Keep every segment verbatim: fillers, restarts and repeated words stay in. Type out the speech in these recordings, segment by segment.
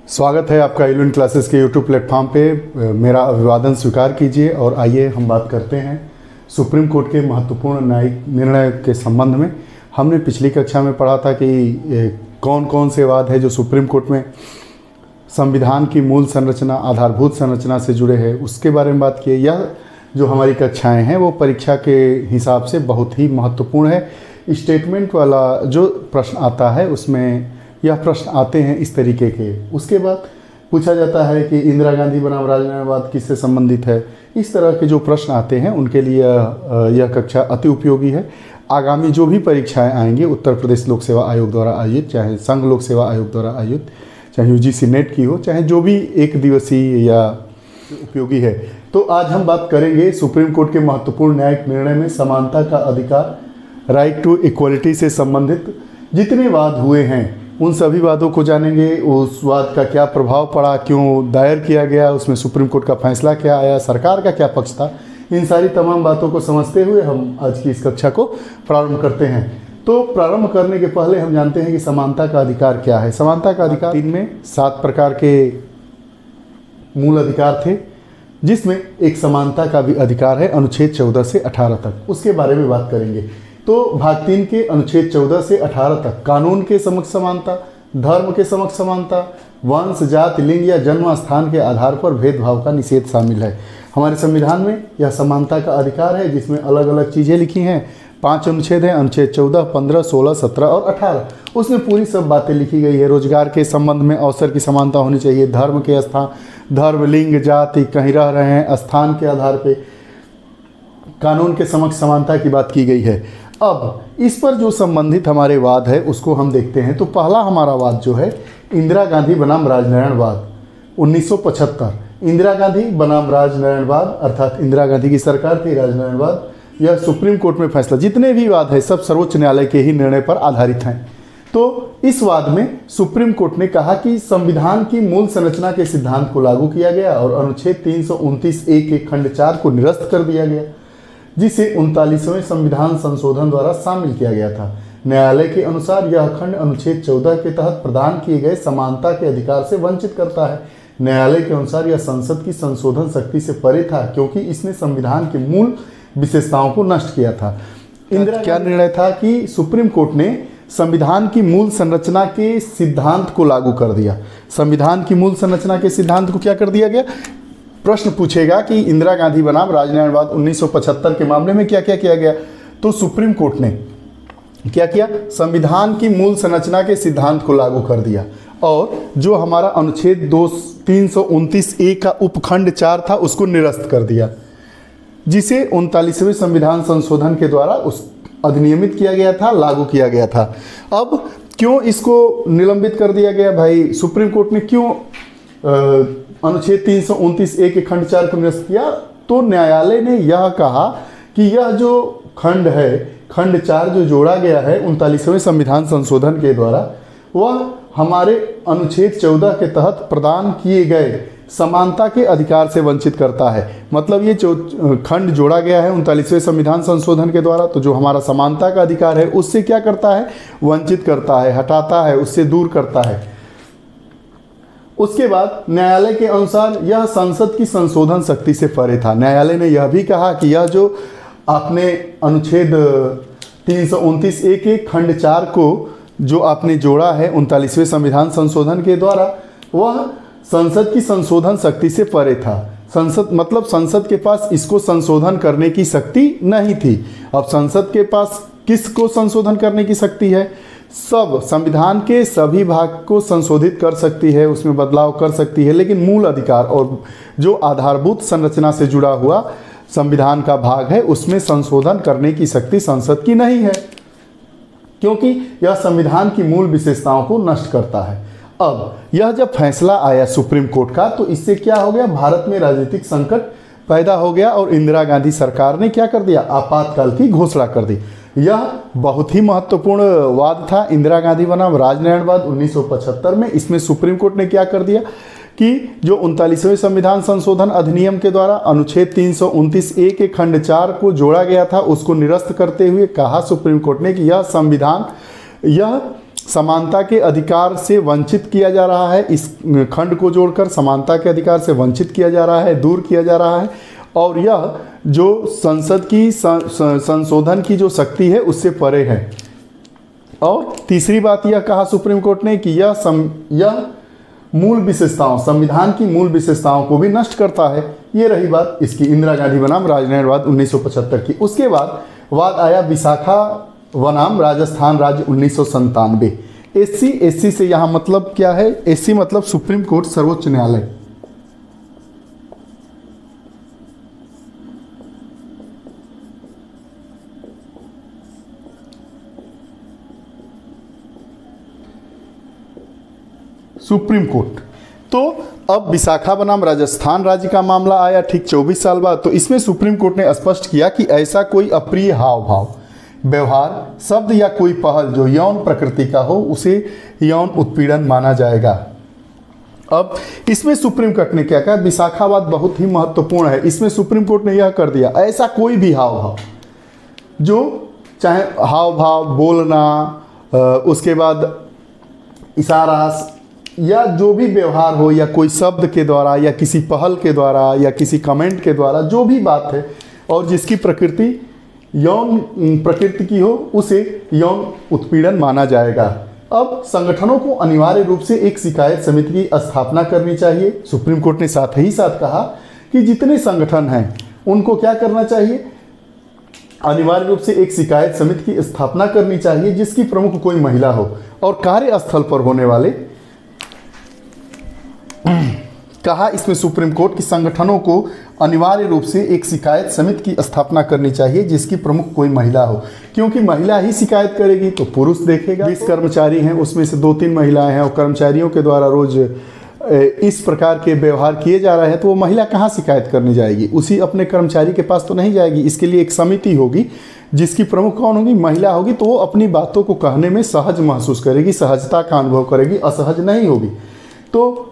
स्वागत है आपका इलेवन क्लासेस के यूट्यूब प्लेटफॉर्म पे। मेरा अभिवादन स्वीकार कीजिए और आइए हम बात करते हैं सुप्रीम कोर्ट के महत्वपूर्ण न्यायिक निर्णय के संबंध में। हमने पिछली कक्षा में पढ़ा था कि कौन कौन से वाद है जो सुप्रीम कोर्ट में संविधान की मूल संरचना, आधारभूत संरचना से जुड़े हैं, उसके बारे में बात की। यह जो हमारी कक्षाएँ हैं वो परीक्षा के हिसाब से बहुत ही महत्वपूर्ण है। स्टेटमेंट वाला जो प्रश्न आता है उसमें यह प्रश्न आते हैं इस तरीके के। उसके बाद पूछा जाता है कि इंदिरा गांधी बनाम राजनयनवाद किससे संबंधित है। इस तरह के जो प्रश्न आते हैं उनके लिए यह कक्षा अति उपयोगी है। आगामी जो भी परीक्षाएं आएंगी, उत्तर प्रदेश लोक सेवा आयोग द्वारा आयोजित, चाहे संघ लोक सेवा आयोग द्वारा आयोजित, चाहे यूजीसी नेट की हो, चाहे जो भी एक दिवसीय या उपयोगी है। तो आज हम बात करेंगे सुप्रीम कोर्ट के महत्वपूर्ण न्यायिक निर्णय में समानता का अधिकार, राइट टू इक्वलिटी से संबंधित जितने वाद हुए हैं उन सभी वादों को जानेंगे। उस वाद का क्या प्रभाव पड़ा, क्यों दायर किया गया, उसमें सुप्रीम कोर्ट का फैसला क्या आया, सरकार का क्या पक्ष था, इन सारी तमाम बातों को समझते हुए हम आज की इस कक्षा को प्रारंभ करते हैं। तो प्रारंभ करने के पहले हम जानते हैं कि समानता का अधिकार क्या है। समानता का अधिकार तीन में सात प्रकार के मूल अधिकार थे, जिसमें एक समानता का भी अधिकार है अनुच्छेद चौदह से अठारह तक। उसके बारे में बात करेंगे। तो भाग तीन के अनुच्छेद चौदह से अठारह तक कानून के समक्ष समानता, धर्म के समक्ष समानता, वंश, जाति, लिंग या जन्म स्थान के आधार पर भेदभाव का निषेध शामिल है। हमारे संविधान में यह समानता का अधिकार है, जिसमें अलग अलग चीज़ें लिखी हैं। पांच अनुच्छेद हैं, अनुच्छेद चौदह, पंद्रह, सोलह, सत्रह और अठारह। उसमें पूरी सब बातें लिखी गई है। रोजगार के संबंध में अवसर की समानता होनी चाहिए। धर्म के स्थान, धर्म, लिंग, जाति, कहीं रह रहे हैं स्थान के आधार पर कानून के समक्ष समानता की बात की गई है। अब इस पर जो संबंधित हमारे वाद है उसको हम देखते हैं। तो पहला हमारा वाद जो है इंदिरा गांधी बनाम राजनयनवाद उन्नीस सौ पचहत्तर। इंदिरा गांधी बनाम राजनयनवाद अर्थात इंदिरा गांधी की सरकार थी, राजनयनवाद, यह सुप्रीम कोर्ट में फैसला। जितने भी वाद है सब सर्वोच्च न्यायालय के ही निर्णय पर आधारित हैं। तो इस वाद में सुप्रीम कोर्ट ने कहा कि संविधान की मूल संरचना के सिद्धांत को लागू किया गया और अनुच्छेद तीन सौ उनतीस ए के खंड चार को निरस्त कर दिया गया, जिसे उनतालीसवें संविधान संशोधन द्वारा शामिल किया गया था। न्यायालय के अनुसार यह खंड अनुच्छेद चौदह के तहत प्रदान किए गए समानता के अधिकार से वंचित करता है। न्यायालय के अनुसार यह संसद की संशोधन शक्ति से परे था, क्योंकि इसने संविधान की मूल विशेषताओं को नष्ट किया था। इंदिरा क्या निर्णय था कि सुप्रीम कोर्ट ने संविधान की मूल संरचना के सिद्धांत को लागू कर दिया। संविधान की मूल संरचना के सिद्धांत को क्या कर दिया गया? प्रश्न पूछेगा कि इंदिरा गांधी बनाम राजनयनवाद उन्नीस सौ पचहत्तर के मामले में क्या क्या किया गया। तो सुप्रीम कोर्ट ने क्या किया? संविधान की मूल संरचना के सिद्धांत को लागू कर दिया और जो हमारा अनुच्छेद दो तीन सौ उनतीस ए का उपखंड चार था उसको निरस्त कर दिया, जिसे उनतालीसवें संविधान संशोधन के द्वारा उस अधिनियमित किया गया था, लागू किया गया था। अब क्यों इसको निलंबित कर दिया गया भाई? सुप्रीम कोर्ट ने क्यों आ, अनुच्छेद तीन सौ उनतीस ए के खंड चार को निरस्त किया? तो न्यायालय ने यह कहा कि यह जो खंड है, खंड चार जो जोड़ा गया है उनतालीसवें संविधान संशोधन के द्वारा, वह हमारे अनुच्छेद चौदह के तहत प्रदान किए गए समानता के अधिकार से वंचित करता है। मतलब ये जो खंड जोड़ा गया है उनतालीसवें संविधान संशोधन के द्वारा, तो जो हमारा समानता का अधिकार है उससे क्या करता है? वंचित करता है, हटाता है, उससे दूर करता है। उसके बाद न्यायालय के अनुसार यह संसद की संशोधन शक्ति से परे था। न्यायालय ने यह भी कहा कि यह जो आपने अनुच्छेद तीन सौ उनतीस ए के खंड चार को जो आपने जोड़ा है उनतालीसवें संविधान संशोधन के द्वारा, वह संसद की संशोधन शक्ति से परे था। संसद मतलब संसद के पास इसको संशोधन करने की शक्ति नहीं थी। अब संसद के पास किसको संशोधन करने की शक्ति है? सब संविधान के सभी भाग को संशोधित कर सकती है, उसमें बदलाव कर सकती है, लेकिन मूल अधिकार और जो आधारभूत संरचना से जुड़ा हुआ संविधान का भाग है उसमें संशोधन करने की शक्ति संसद की नहीं है, क्योंकि यह संविधान की मूल विशेषताओं को नष्ट करता है। अब यह जब फैसला आया सुप्रीम कोर्ट का, तो इससे क्या हो गया? भारत में राजनीतिक संकट पैदा हो गया और इंदिरा गांधी सरकार ने क्या कर दिया? आपातकाल की घोषणा कर दी। यह बहुत ही महत्वपूर्ण वाद था इंदिरा गांधी बनाम राजनयनवाद उन्नीस सौ पचहत्तर में। इसमें सुप्रीम कोर्ट ने क्या कर दिया कि जो उनतालीसवें संविधान संशोधन अधिनियम के द्वारा अनुच्छेद तीन सौ उनतीस ए के खंड चार को जोड़ा गया था उसको निरस्त करते हुए कहा सुप्रीम कोर्ट ने कि यह संविधान यह समानता के अधिकार से वंचित किया जा रहा है, इस खंड को जोड़कर समानता के अधिकार से वंचित किया जा रहा है, दूर किया जा रहा है, और यह जो संसद की संशोधन की जो शक्ति है उससे परे है। और तीसरी बात यह कहा सुप्रीम कोर्ट ने कि यह सम, यह मूल विशेषताओं, संविधान की मूल विशेषताओं को भी नष्ट करता है। ये रही बात इसकी इंदिरा गांधी बनाम राजनयनवाद उन्नीस सौ पचहत्तर की। उसके बाद वाद आया विशाखा बनाम राजस्थान राज्य उन्नीस सौ संतानवे। एससी एससी से यहाँ मतलब क्या है? एससी मतलब सुप्रीम कोर्ट, सर्वोच्च न्यायालय। Supreme court. तो अब विशाखा बनाम राजस्थान राज्य का मामला आया ठीक चौबीस साल बाद। तो इसमें सुप्रीम कोर्ट ने स्पष्ट किया कि ऐसा कोई अप्रिय हाव भाव, व्यवहार, शब्द या कोई पहल जो यौन प्रकृति का हो उसे यौन उत्पीड़न माना जाएगा। अब इसमें सुप्रीम कोर्ट ने क्या कहा? विशाखावाद बहुत ही महत्वपूर्ण है। इसमें सुप्रीम कोर्ट ने यह कर दिया, ऐसा कोई भी हाव भाव जो चाहे हाव भाव, बोलना, उसके बाद इशारा या जो भी व्यवहार हो, या कोई शब्द के द्वारा या किसी पहल के द्वारा या किसी कमेंट के द्वारा जो भी बात है और जिसकी प्रकृति यौन प्रकृति की हो उसे यौन उत्पीड़न माना जाएगा। अब संगठनों को अनिवार्य रूप से एक शिकायत समिति की स्थापना करनी चाहिए। सुप्रीम कोर्ट ने साथ ही साथ कहा कि जितने संगठन हैं उनको क्या करना चाहिए? अनिवार्य रूप से एक शिकायत समिति की स्थापना करनी चाहिए जिसकी प्रमुख कोई महिला हो, और कार्यस्थल पर होने वाले कहा इसमें सुप्रीम कोर्ट की संगठनों को अनिवार्य रूप से एक शिकायत समिति की स्थापना करनी चाहिए जिसकी प्रमुख कोई महिला हो, क्योंकि महिला ही शिकायत करेगी तो पुरुष देखेगा। बीस कर्मचारी हैं, उसमें से दो तीन महिलाएं हैं और कर्मचारियों के द्वारा रोज इस प्रकार के व्यवहार किए जा रहे हैं, तो वो महिला कहाँ शिकायत करने जाएगी? उसी अपने कर्मचारी के पास तो नहीं जाएगी। इसके लिए एक समिति होगी जिसकी प्रमुख कौन होगी? महिला होगी। तो वो अपनी बातों को कहने में सहज महसूस करेगी, सहजता का अनुभव करेगी, असहज नहीं होगी। तो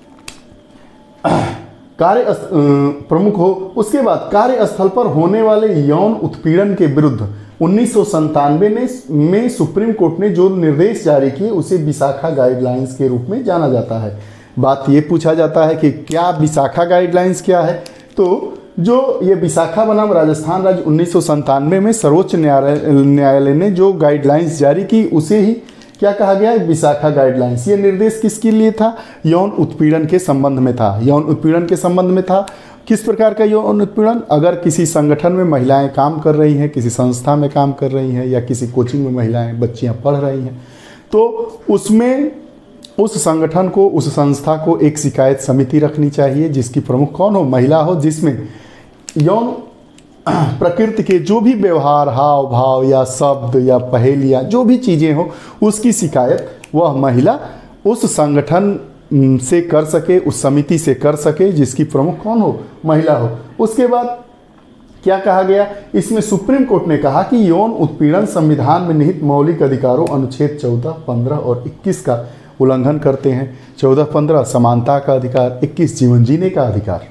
कार्य प्रमुख हो। उसके बाद कार्यस्थल पर होने वाले यौन उत्पीड़न के विरुद्ध उन्नीस सौ संतानवे ने में सुप्रीम कोर्ट ने जो निर्देश जारी किए उसे विशाखा गाइडलाइंस के रूप में जाना जाता है। बात ये पूछा जाता है कि क्या विशाखा गाइडलाइंस क्या है? तो जो ये विशाखा बनाम राजस्थान राज्य उन्नीस सौ संतानवे में सर्वोच्च न्यायालय न्यायालय ने जो गाइडलाइंस जारी की उसे ही क्या कहा गया है? विशाखा गाइडलाइंस। ये निर्देश किसके लिए था? यौन उत्पीड़न के संबंध में था। यौन उत्पीड़न के संबंध में था। किस प्रकार का यौन उत्पीड़न? अगर किसी संगठन में महिलाएं काम कर रही हैं, किसी संस्था में काम कर रही हैं, या किसी कोचिंग में महिलाएं बच्चियां पढ़ रही हैं, तो उसमें उस संगठन को, उस संस्था को एक शिकायत समिति रखनी चाहिए जिसकी प्रमुख कौन हो? महिला हो, जिसमें यौन प्रकृति के जो भी व्यवहार, हाव भाव या शब्द या पहेलियाँ जो भी चीज़ें हो उसकी शिकायत वह महिला उस संगठन से कर सके, उस समिति से कर सके जिसकी प्रमुख कौन हो? महिला हो। उसके बाद क्या कहा गया? इसमें सुप्रीम कोर्ट ने कहा कि यौन उत्पीड़न संविधान में निहित मौलिक अधिकारों अनुच्छेद चौदह, पंद्रह और इक्कीस का उल्लंघन करते हैं। चौदह पंद्रह समानता का अधिकार, इक्कीस जीवन जीने का अधिकार,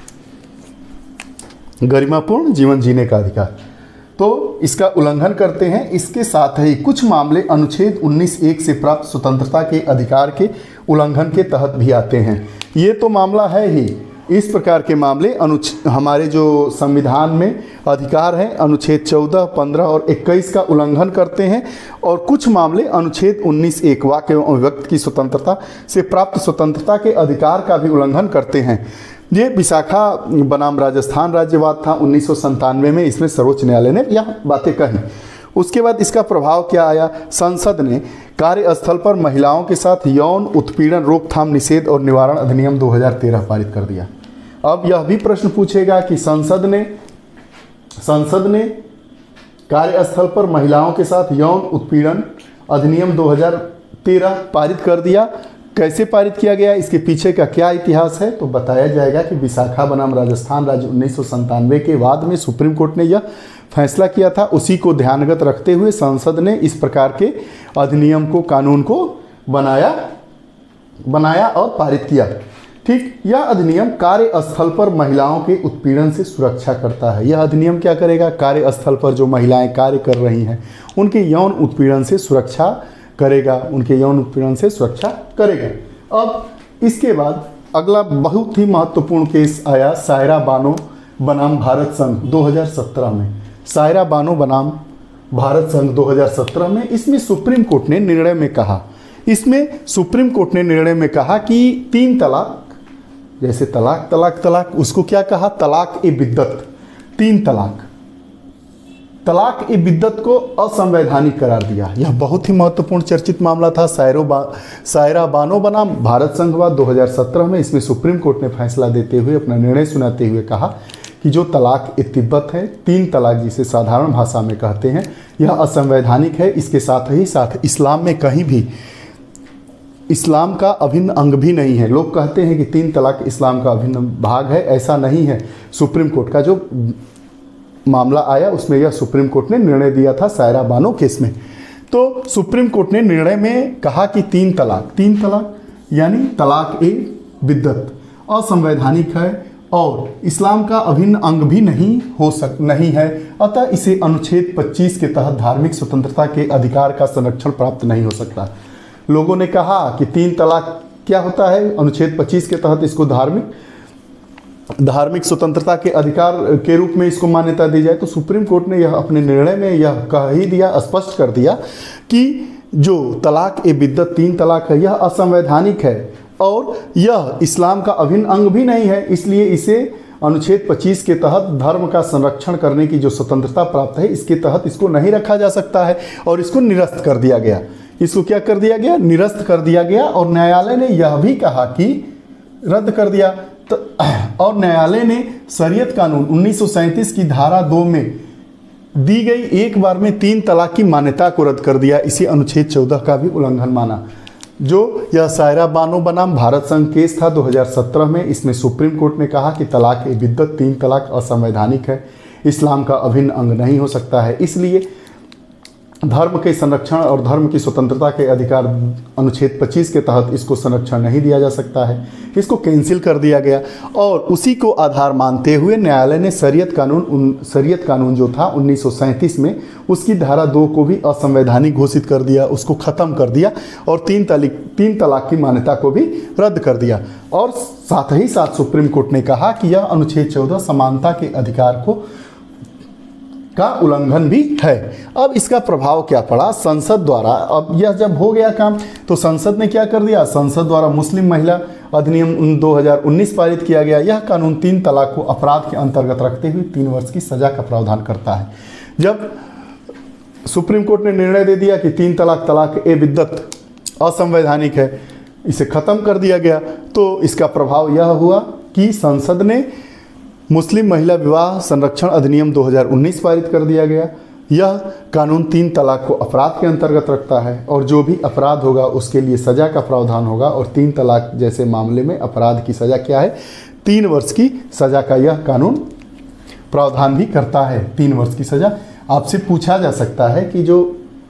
गरिमापूर्ण जीवन जीने का अधिकार, तो इसका उल्लंघन करते हैं। इसके साथ ही कुछ मामले अनुच्छेद उन्नीस एक से प्राप्त स्वतंत्रता के अधिकार के उल्लंघन के तहत भी आते हैं। ये तो मामला है ही। इस प्रकार के मामले अनुच्छ हमारे जो संविधान में अधिकार हैं अनुच्छेद चौदह, पंद्रह और इक्कीस का उल्लंघन करते हैं, और कुछ मामले अनुच्छेद उन्नीस एक वाक्य एवं व्यक्त की स्वतंत्रता से प्राप्त स्वतंत्रता के अधिकार का भी उल्लंघन करते हैं। ये विशाखा बनाम राजस्थान राज्यवाद था उन्नीस सौ संतानवे में। इसमें सर्वोच्च न्यायालय ने यह बातें कही। उसके बाद इसका प्रभाव क्या आया? संसद ने कार्यस्थल पर महिलाओं के साथ यौन उत्पीड़न रोकथाम, निषेध और निवारण अधिनियम दो हज़ार तेरह पारित कर दिया। अब यह भी प्रश्न पूछेगा कि संसद ने संसद ने कार्यस्थल पर महिलाओं के साथ यौन उत्पीड़न अधिनियम दो हज़ार तेरह पारित कर दिया। कैसे पारित किया गया? इसके पीछे का क्या इतिहास है? तो बताया जाएगा कि विशाखा बनाम राजस्थान राज्य उन्नीस सौ संतानवे के बाद में सुप्रीम कोर्ट ने यह फैसला किया था। उसी को ध्यानगत रखते हुए संसद ने इस प्रकार के अधिनियम को, कानून को बनाया बनाया और पारित किया। ठीक, यह अधिनियम कार्यस्थल पर महिलाओं के उत्पीड़न से सुरक्षा करता है। यह अधिनियम क्या करेगा? कार्यस्थल पर जो महिलाएं कार्य कर रही हैं उनके यौन उत्पीड़न से सुरक्षा करेगा, उनके यौन उत्पीड़न से सुरक्षा करेगा। अब इसके बाद अगला बहुत ही महत्वपूर्ण केस आया सायरा बानो बनाम भारत संघ दो हज़ार सत्रह में। सायरा बानो बनाम भारत संघ दो हज़ार सत्रह में, इसमें सुप्रीम कोर्ट ने निर्णय में कहा इसमें सुप्रीम कोर्ट ने निर्णय में कहा कि तीन तलाक, जैसे तलाक तलाक तलाक, उसको क्या कहा, तलाक ए बिद्दत, तीन तलाक, तलाक ए बिद्दत को असंवैधानिक करार दिया। यह बहुत ही महत्वपूर्ण चर्चित मामला था। सायरो बा सायरा बानो बनाम भारत संघ दो हज़ार सत्रह में, इसमें सुप्रीम कोर्ट ने फैसला देते हुए, अपना निर्णय सुनाते हुए कहा कि जो तलाक ए तिब्बत है, तीन तलाक जिसे साधारण भाषा में कहते हैं, यह असंवैधानिक है। इसके साथ ही साथ इस्लाम में कहीं भी इस्लाम का अभिन्न अंग भी नहीं है। लोग कहते हैं कि तीन तलाक इस्लाम का अभिन्न भाग है, ऐसा नहीं है। सुप्रीम कोर्ट का जो मामला आया उसमें यह सुप्रीम कोर्ट ने निर्णय दिया था सायरा बानो केस में। तो सुप्रीम कोर्ट ने निर्णय में कहा कि तीन तलाक तीन तलाक यानी तलाक ए बिद्दत असंवैधानिक है और इस्लाम का अभिन्न अंग भी नहीं हो सक नहीं है, अतः इसे अनुच्छेद पच्चीस के तहत धार्मिक स्वतंत्रता के अधिकार का संरक्षण प्राप्त नहीं हो सकता। लोगों ने कहा कि तीन तलाक क्या होता है, अनुच्छेद पच्चीस के तहत इसको धार्मिक धार्मिक स्वतंत्रता के अधिकार के रूप में इसको मान्यता दी जाए। तो सुप्रीम कोर्ट ने यह अपने निर्णय में यह कह ही दिया, स्पष्ट कर दिया कि जो तलाक ए बिद्दत तीन तलाक है, यह असंवैधानिक है और यह इस्लाम का अभिन्न अंग भी नहीं है, इसलिए इसे अनुच्छेद पच्चीस के तहत धर्म का संरक्षण करने की जो स्वतंत्रता प्राप्त है, इसके तहत इसको नहीं रखा जा सकता है और इसको निरस्त कर दिया गया। इसको क्या कर दिया गया, निरस्त कर दिया गया। और न्यायालय ने यह भी कहा कि रद्द कर दिया। तो और न्यायालय ने शरीयत कानून उन्नीस सौ सैंतीस की धारा दो में दी गई एक बार में तीन तलाक की मान्यता को रद्द कर दिया। इसी अनुच्छेद चौदह का भी उल्लंघन माना। जो यह सायरा बानो बनाम भारत संघ केस था दो हज़ार सत्रह में, इसमें सुप्रीम कोर्ट ने कहा कि तलाक ए बिद्दत तीन तलाक असंवैधानिक है, इस्लाम का अभिन्न अंग नहीं हो सकता है, इसलिए धर्म के संरक्षण और धर्म की स्वतंत्रता के अधिकार अनुच्छेद पच्चीस के तहत इसको संरक्षण नहीं दिया जा सकता है, इसको कैंसिल कर दिया गया। और उसी को आधार मानते हुए न्यायालय ने शरीयत कानून शरीयत कानून जो था उन्नीस सौ सैंतीस में, उसकी धारा दो को भी असंवैधानिक घोषित कर दिया, उसको ख़त्म कर दिया और तीन तलाक तीन तलाक की मान्यता को भी रद्द कर दिया। और साथ ही साथ सुप्रीम कोर्ट ने कहा कि यह अनुच्छेद चौदह समानता के अधिकार को का उल्लंघन भी है। अब इसका प्रभाव क्या पड़ा संसद द्वारा। अब यह जब हो गया काम तो संसद ने क्या कर दिया, संसद द्वारा मुस्लिम महिला अधिनियम दो हज़ार उन्नीस पारित किया गया। यह कानून तीन तलाक को अपराध के अंतर्गत रखते हुए तीन वर्ष की सजा का प्रावधान करता है। जब सुप्रीम कोर्ट ने निर्णय दे दिया कि तीन तलाक तलाक ए बिद्दत असंवैधानिक है, इसे ख़त्म कर दिया गया, तो इसका प्रभाव यह हुआ कि संसद ने मुस्लिम महिला विवाह संरक्षण अधिनियम दो हज़ार उन्नीस पारित कर दिया गया। यह कानून तीन तलाक को अपराध के अंतर्गत रखता है और जो भी अपराध होगा उसके लिए सज़ा का प्रावधान होगा। और तीन तलाक जैसे मामले में अपराध की सज़ा क्या है, तीन वर्ष की सज़ा का यह कानून प्रावधान भी करता है। तीन वर्ष की सज़ा। आपसे पूछा जा सकता है कि जो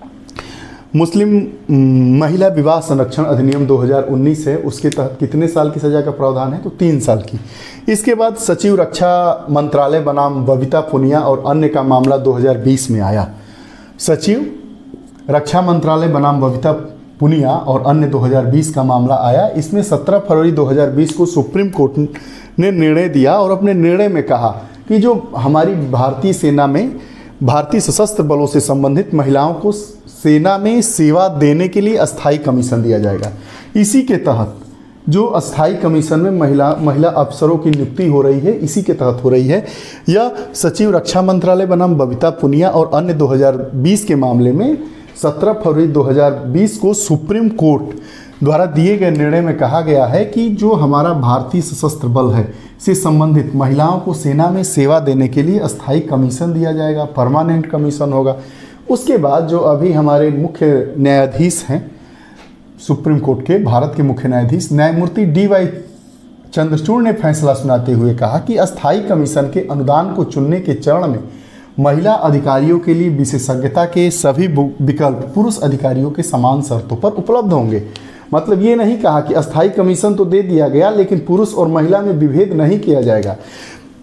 मुस्लिम महिला विवाह संरक्षण अधिनियम दो हज़ार उन्नीस है, उसके तहत कितने साल की सज़ा का प्रावधान है, तो तीन साल की। इसके बाद सचिव रक्षा मंत्रालय बनाम बबीता पुनिया और अन्य का मामला दो हज़ार बीस में आया। सचिव रक्षा मंत्रालय बनाम बबीता पुनिया और अन्य दो हज़ार बीस का मामला आया। इसमें सत्रह फरवरी दो हज़ार बीस को सुप्रीम कोर्ट ने निर्णय दिया और अपने निर्णय में कहा कि जो हमारी भारतीय सेना में भारतीय सशस्त्र बलों से संबंधित महिलाओं को सेना में सेवा देने के लिए अस्थाई कमीशन दिया जाएगा। इसी के तहत जो अस्थाई कमीशन में महिला महिला अफसरों की नियुक्ति हो रही है, इसी के तहत हो रही है। यह सचिव रक्षा मंत्रालय बनाम बबीता पुनिया और अन्य दो हज़ार बीस के मामले में सत्रह फरवरी दो हज़ार बीस को सुप्रीम कोर्ट द्वारा दिए गए निर्णय में कहा गया है कि जो हमारा भारतीय सशस्त्र बल है से संबंधित महिलाओं को सेना में सेवा देने के लिए अस्थाई कमीशन दिया जाएगा, परमानेंट कमीशन होगा। उसके बाद जो अभी हमारे मुख्य न्यायाधीश हैं सुप्रीम कोर्ट के, भारत के मुख्य न्यायाधीश न्यायमूर्ति डी वाई चंद्रचूड़ ने फैसला सुनाते हुए कहा कि अस्थाई कमीशन के अनुदान को चुनने के चरण में महिला अधिकारियों के लिए विशेषज्ञता के सभी विकल्प पुरुष अधिकारियों के समान शर्तों पर उपलब्ध होंगे। मतलब ये नहीं कहा कि अस्थाई कमीशन तो दे दिया गया लेकिन पुरुष और महिला में विभेद नहीं किया जाएगा।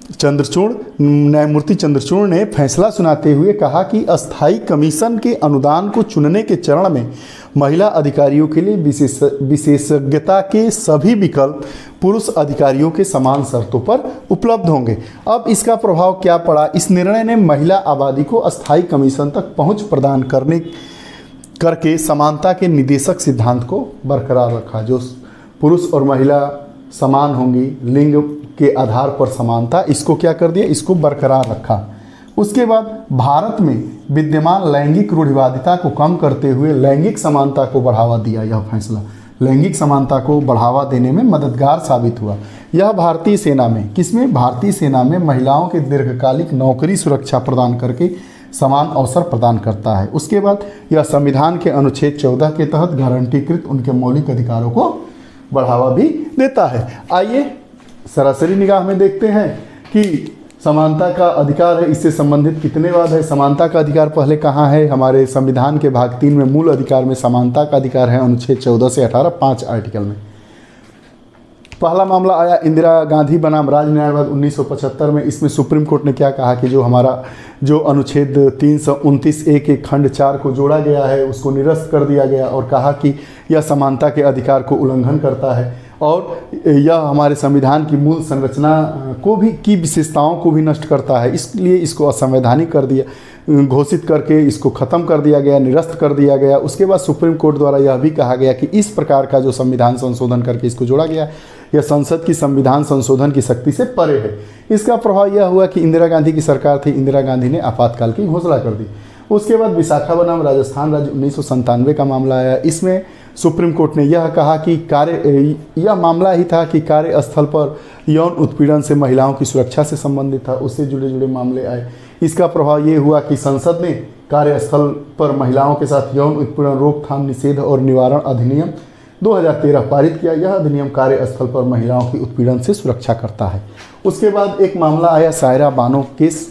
चंद्रचूड़ न्यायमूर्ति चंद्रचूड़ ने फैसला सुनाते हुए कहा कि अस्थाई कमीशन के अनुदान को चुनने के चरण में महिला अधिकारियों के लिए विशेष विशेषज्ञता के सभी विकल्प पुरुष अधिकारियों के समान शर्तों पर उपलब्ध होंगे। अब इसका प्रभाव क्या पड़ा? इस निर्णय ने महिला आबादी को अस्थाई कमीशन तक पहुंच प्रदान करने करके समानता के निदेशक सिद्धांत को बरकरार रखा। जो पुरुष और महिला समान होंगी, लिंग के आधार पर समानता, इसको क्या कर दिया? इसको बरकरार रखा। उसके बाद भारत में विद्यमान लैंगिक रूढ़िवादिता को कम करते हुए लैंगिक समानता को बढ़ावा दिया। यह फैसला लैंगिक समानता को बढ़ावा देने में मददगार साबित हुआ। यह भारतीय सेना में किसमें भारतीय सेना में महिलाओं के दीर्घकालिक नौकरी सुरक्षा प्रदान करके समान अवसर प्रदान करता है। उसके बाद यह संविधान के अनुच्छेद चौदह के तहत गारंटीकृत उनके मौलिक अधिकारों को बढ़ावा भी देता है। आइए सरासरी निगाह में देखते हैं कि समानता का अधिकार है, इससे संबंधित कितने वाद है। समानता का अधिकार पहले कहाँ है? हमारे संविधान के भाग तीन में मूल अधिकार में समानता का अधिकार है, अनुच्छेद चौदह से अठारह पाँच आर्टिकल में। पहला मामला आया इंदिरा गांधी बनाम राज्य न्यायवाद उन्नीस सौ पचहत्तर में। इसमें सुप्रीम कोर्ट ने क्या कहा कि जो हमारा जो अनुच्छेद तीन सौ उनतीस ए के खंड चार को जोड़ा गया है उसको निरस्त कर दिया गया और कहा कि यह समानता के अधिकार को उल्लंघन करता है और यह हमारे संविधान की मूल संरचना को भी की विशेषताओं को भी नष्ट करता है। इसलिए इसको असंवैधानिक कर दिया, घोषित करके इसको ख़त्म कर दिया गया, निरस्त कर दिया गया। उसके बाद सुप्रीम कोर्ट द्वारा यह भी कहा गया कि इस प्रकार का जो संविधान संशोधन करके इसको जोड़ा गया यह संसद की संविधान संशोधन की शक्ति से परे है। इसका प्रभाव यह हुआ कि इंदिरा गांधी की सरकार थी, इंदिरा गांधी ने आपातकाल की घोषणा कर दी। उसके बाद विशाखा बनाम राजस्थान राज्य उन्नीस सौ संतानवे का मामला आया। इसमें सुप्रीम कोर्ट ने यह कहा कि कार्य यह मामला ही था कि कार्यस्थल पर यौन उत्पीड़न से महिलाओं की सुरक्षा से संबंधित था, उससे जुड़े जुड़े मामले आए। इसका प्रभाव ये हुआ कि संसद ने कार्यस्थल पर महिलाओं के साथ यौन उत्पीड़न रोकथाम निषेध और निवारण अधिनियम दो हज़ार तेरह पारित किया। यह अधिनियम कार्यस्थल पर महिलाओं की उत्पीड़न से सुरक्षा करता है। उसके बाद एक मामला आया सायरा बानो केस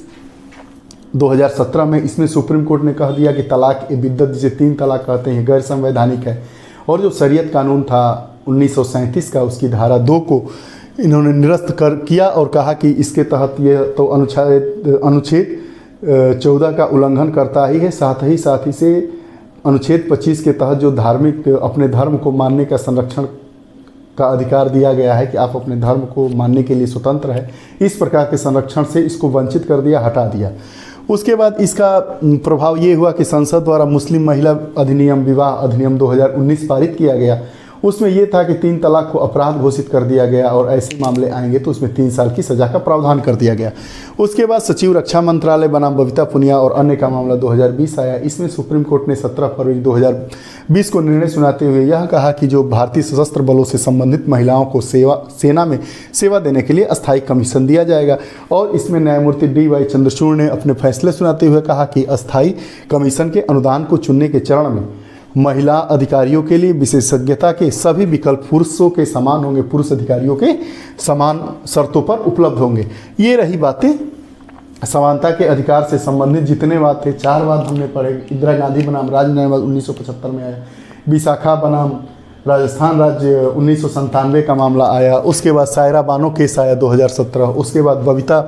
दो हज़ार सत्रह में। इसमें सुप्रीम कोर्ट ने कह दिया कि तलाक ए बिद्दत, जिसे तीन तलाक कहते हैं, गैर संवैधानिक है और जो शरीयत कानून था उन्नीस सौ सैंतीस का उसकी धारा दो को इन्होंने निरस्त कर किया और कहा कि इसके तहत ये तो अनुच्छेद अनुच्छेद चौदह का उल्लंघन करता ही है। साथ ही साथ ही से अनुच्छेद पच्चीस के तहत जो धार्मिक अपने धर्म को मानने का संरक्षण का अधिकार दिया गया है कि आप अपने धर्म को मानने के लिए स्वतंत्र है, इस प्रकार के संरक्षण से इसको वंचित कर दिया, हटा दिया। उसके बाद इसका प्रभाव ये हुआ कि संसद द्वारा मुस्लिम महिला अधिनियम विवाह अधिनियम दो हज़ार उन्नीस पारित किया गया। उसमें यह था कि तीन तलाक को अपराध घोषित कर दिया गया और ऐसे मामले आएंगे तो उसमें तीन साल की सजा का प्रावधान कर दिया गया। उसके बाद सचिव रक्षा मंत्रालय बनाम बबीता पुनिया और अन्य का मामला दो हज़ार बीस आया। इसमें सुप्रीम कोर्ट ने सत्रह फरवरी दो हज़ार बीस को निर्णय सुनाते हुए यह कहा कि जो भारतीय सशस्त्र बलों से संबंधित महिलाओं को सेवा सेना में सेवा देने के लिए अस्थायी कमीशन दिया जाएगा। और इसमें न्यायमूर्ति डी वाई चंद्रचूड़ ने अपने फैसले सुनाते हुए कहा कि अस्थायी कमीशन के अनुदान को चुनने के चरण में महिला अधिकारियों के लिए विशेषज्ञता के सभी विकल्प पुरुषों के समान होंगे, पुरुष अधिकारियों के समान शर्तों पर उपलब्ध होंगे। ये रही बातें समानता के अधिकार से संबंधित जितने बात थे, चार बात हमने पढ़े। इंदिरा गांधी बनाम राज्य न्यायवाद उन्नीस सौ पचहत्तर में आया, विशाखा बनाम राजस्थान राज्य उन्नीस सौ संतानवे का मामला आया। उसके बाद सायरा बानो केस आया दो हज़ार सत्रह। उसके बाद बबीता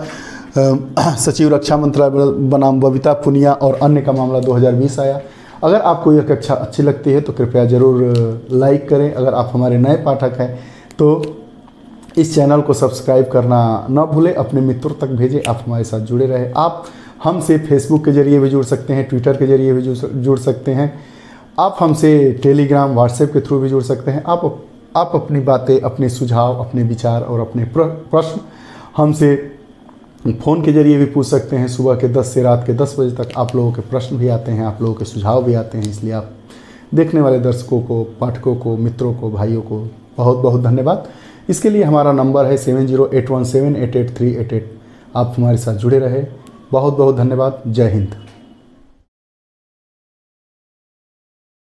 सचिव रक्षा मंत्रालय बनाम बबीता पुनिया और अन्य का मामला दो हज़ार बीस आया। अगर आपको यह कक्षा अच्छी लगती है तो कृपया ज़रूर लाइक करें। अगर आप हमारे नए पाठक हैं तो इस चैनल को सब्सक्राइब करना न भूलें, अपने मित्रों तक भेजें। आप हमारे साथ जुड़े रहें। आप हमसे फेसबुक के जरिए भी जुड़ सकते हैं, ट्विटर के जरिए भी जुड़ सकते हैं, आप हमसे टेलीग्राम व्हाट्सएप के थ्रू भी जुड़ सकते हैं। आप आप अपनी बातें, अपने सुझाव, अपने विचार और अपने प्रश्न हमसे फ़ोन के जरिए भी पूछ सकते हैं। सुबह के दस से रात के दस बजे तक आप लोगों के प्रश्न भी आते हैं, आप लोगों के सुझाव भी आते हैं। इसलिए आप देखने वाले दर्शकों को, पाठकों को, मित्रों को, भाइयों को बहुत बहुत धन्यवाद। इसके लिए हमारा नंबर है seven zero eight one seven eight eight three eight eight. आप हमारे साथ जुड़े रहे। बहुत बहुत धन्यवाद। जय हिंद।